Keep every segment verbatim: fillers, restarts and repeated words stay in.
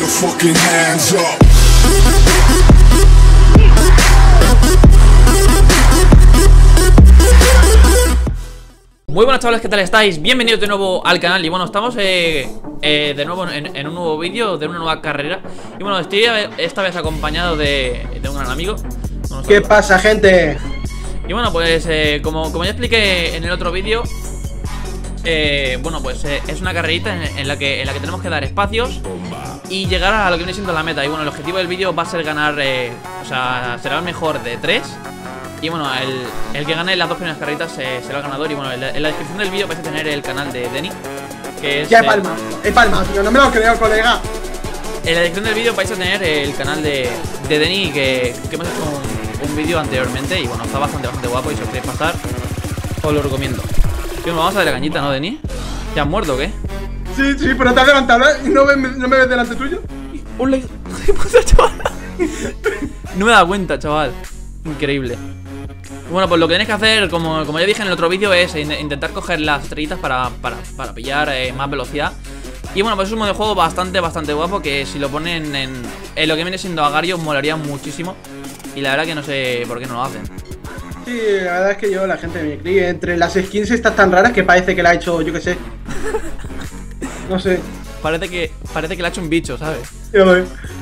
your fucking hands up. Muy buenas chavales, ¿qué tal estáis? Bienvenidos de nuevo al canal. Y bueno, estamos eh, eh, de nuevo en, en un nuevo vídeo de una nueva carrera. Y bueno, estoy esta vez acompañado de, de un gran amigo. Bueno, ¿qué pasa, gente? Y bueno, pues eh, como, como ya expliqué en el otro vídeo, eh, bueno, pues eh, es una carrerita en, en, la que, en la que tenemos que dar espacios y llegar a lo que viene siendo la meta. Y bueno, el objetivo del vídeo va a ser ganar, eh, o sea, será el mejor de tres. Y bueno, el, el que gane las dos primeras carreritas eh, será el ganador. Y bueno, en la, en la descripción del vídeo vais a tener el canal de Denny, que es... Ya he palma, he palma, tío, no me lo creo, colega. En la descripción del vídeo vais a tener el canal de, de Denny, que, que hemos hecho un, un vídeo anteriormente. Y bueno, está bastante, bastante guapo. Y si os queréis pasar, os lo recomiendo. Y bueno, vamos a ver la cañita, ¿no, Denny? ¿Ya has muerto o qué? Sí, sí, pero te has levantado, ¿eh? ¿No me, no me ves delante tuyo? Un like... chaval. No me he dado cuenta, chaval. Increíble. Bueno, pues lo que tenéis que hacer, como, como ya dije en el otro vídeo, es in intentar coger las estrellitas para, para, para pillar eh, más velocidad. Y bueno, pues es un modo de juego bastante, bastante guapo, que si lo ponen en, en lo que viene siendo Agario, molaría muchísimo. Y la verdad que no sé por qué no lo hacen. Sí, la verdad es que yo, la gente me críe entre las skins estas tan raras que parece que la ha hecho, yo qué sé. No sé. Parece que, parece que le ha hecho un bicho, ¿sabes? Yo lo veo.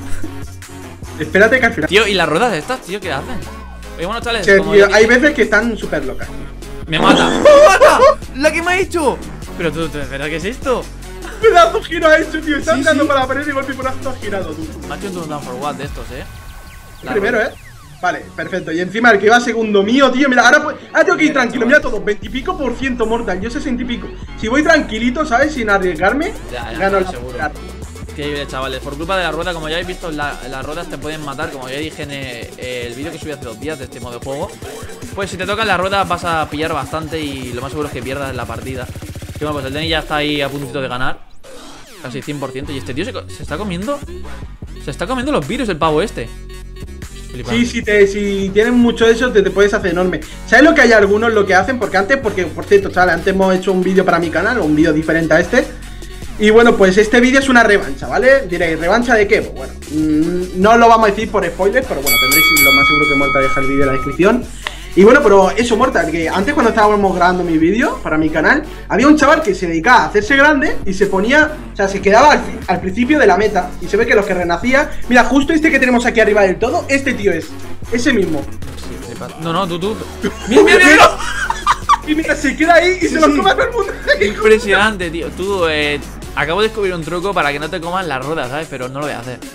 Espérate que al final... Tío, ¿y las ruedas estas, tío, qué hacen? Oye, bueno, chavales, sí, como tío, dije, hay veces que están súper locas. ¡Me mata! ¡Me mata! ¡La que me ha hecho! Pero tú, tú ¿verdad qué es esto? Pedazo giro ha hecho, tío. Está sí, andando sí. para la pared y golpe por ha girado, tú. Me ha hecho un down for what de estos, eh. La Primero, rueda. ¿eh? Vale, perfecto. Y encima el que va segundo mío, tío. Mira, ahora, pues, ahora tengo que ir Mira, tranquilo. chaval. Mira todo, veintipico por ciento mortal. Yo sesenta y pico. Si voy tranquilito, ¿sabes? Sin arriesgarme, Ya, ya, gano no, la seguro. carrera. Increíble, chavales. Por culpa de la rueda, como ya habéis visto, la, las ruedas te pueden matar. Como ya dije en eh, el vídeo que subí hace dos días de este modo de juego. Pues si te tocan las ruedas vas a pillar bastante y lo más seguro es que pierdas la partida. Y bueno, pues el Denny ya está ahí a puntito de ganar. Casi cien por ciento. Y este tío se, se está comiendo... Se está comiendo los virus el pavo este. Sí, si, te, si tienes mucho de eso te, te puedes hacer enorme. ¿Sabes lo que hay algunos lo que hacen? Porque antes, porque por cierto, chavales, antes hemos hecho un vídeo para mi canal, un vídeo diferente a este. Y bueno, pues este vídeo es una revancha, ¿vale? Diréis, ¿revancha de qué? Pues bueno, mmm, no lo vamos a decir por spoilers, pero bueno, tendréis lo más seguro que Morta deja el vídeo en la descripción. Y bueno, pero eso, Morta, que antes cuando estábamos grabando mi vídeo para mi canal, había un chaval que se dedicaba a hacerse grande y se ponía, o sea, se quedaba al, al principio de la meta. Y se ve que los que renacía, mira, justo este que tenemos aquí arriba del todo, este tío es, ese mismo. No, no, tú, tú. ¡Mira, mira, mira! mira. Y mira, se queda ahí y se lo come a todo el mundo. Impresionante, tío. Tú, eh, acabo de descubrir un truco para que no te coman las ruedas, ¿sabes? Pero no lo voy a hacer.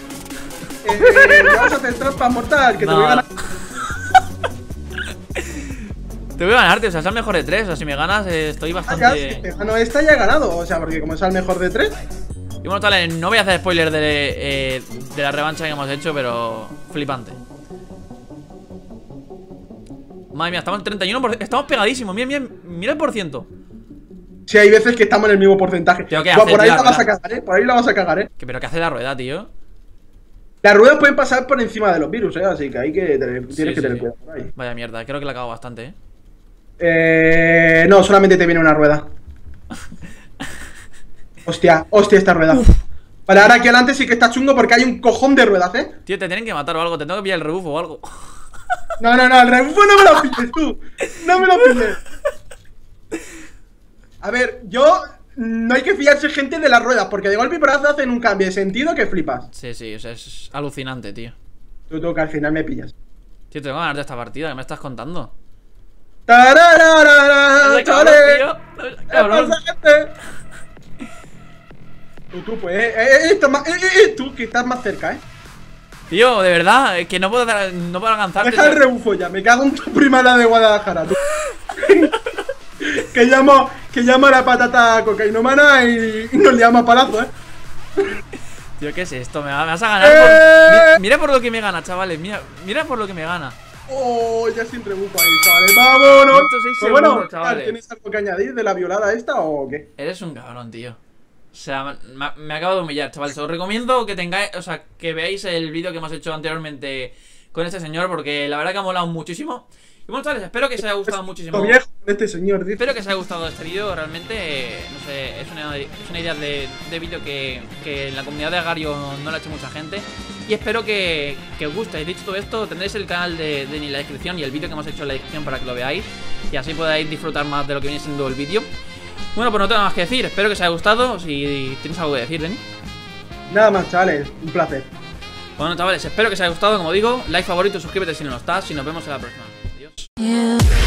Eh, vamos a hacer trampa mortal, que no, te voy a ganar. Te voy a ganarte, o sea, es el mejor de tres. O sea, si me ganas, eh, estoy bastante. Ah, si te gano esta ya he ganado, o sea, porque como es el mejor de tres. Y bueno, tal, no voy a hacer spoiler de, eh, de la revancha que hemos hecho, pero flipante. Madre mía, estamos en treinta y uno por ciento. Estamos pegadísimos, mira, mira, mira el por ciento. Sí, hay veces que estamos en el mismo porcentaje. Tío, ¿qué Buah, hace, por ahí tío, la la vas a rueda? cagar, eh. Por ahí la vas a cagar, eh. ¿Qué, ¿Pero qué hace la rueda, tío? Las ruedas pueden pasar por encima de los virus, eh. Así que hay que tener, tienes Sí, que sí, tener sí. cuidado por ahí. Vaya mierda, creo que la he cagado bastante, eh. Eh. No, solamente te viene una rueda. Hostia, hostia, esta rueda. Uf. Vale, ahora aquí adelante sí que está chungo porque hay un cojón de ruedas, eh. Tío, te tienen que matar o algo, te tengo que pillar el rebufo o algo. No, no, no, el rebufo no me lo pilles tú. No me lo pilles. A ver, yo. No hay que fiarse, gente, de las ruedas, porque de golpe y porrazo hacen un cambio de sentido que flipas. Sí, sí, o sea, es alucinante, tío. Tú, tú, que al final me pillas. Tío, tengo ganas de esta partida, ¿qué me estás contando? ¡Tarararara! Cabrón, ¡Chale! tío. ¿Qué Cabrón. pasa, gente? Tú, tú, pues, eh, eh, esto más, eh, eh, eh, tú, que estás más cerca, eh. Tío, de verdad, es que no puedo, dar- no puedo alcanzarte. Deja el rebufo ya, me cago en tu primera de Guadalajara, tú. que llamo, que llamo a la patata cocaínomana y, y nos liamos a palazo, eh. Tío, ¿qué es esto? Me, va- me vas a ganar ¡Eh! por... Mi- Mira por lo que me gana, chavales, mira, mira por lo que me gana. Oh, ya sin rebufo ahí, chavales, vámonos. ciento seis Pues bueno, segundos, chavales. ¿tienes algo que añadir de la violada esta o qué? Eres un cabrón, tío. O sea, me, me acabo de humillar, chavales. Os recomiendo que tengáis, o sea, que veáis el vídeo que hemos hecho anteriormente con este señor, porque la verdad que ha molado muchísimo. Y bueno, chavales, espero que os haya gustado muchísimo. Viejo, este señor, dice. Espero que os haya gustado este vídeo. Realmente, eh, no sé, es una, es una idea de, de vídeo que, que en la comunidad de Agario no la ha hecho mucha gente. Y espero que, que os guste. Dicho todo esto, tendréis el canal de, de en la descripción y el vídeo que hemos hecho en la descripción para que lo veáis. Y así podáis disfrutar más de lo que viene siendo el vídeo. Bueno, pues no tengo nada más que decir. Espero que os haya gustado. Si tienes algo que decir, Deni. Nada más, chavales. Un placer. Bueno, chavales, espero que os haya gustado. Como digo, like, favorito, suscríbete si no lo estás. Y nos vemos en la próxima. Adiós. Yeah.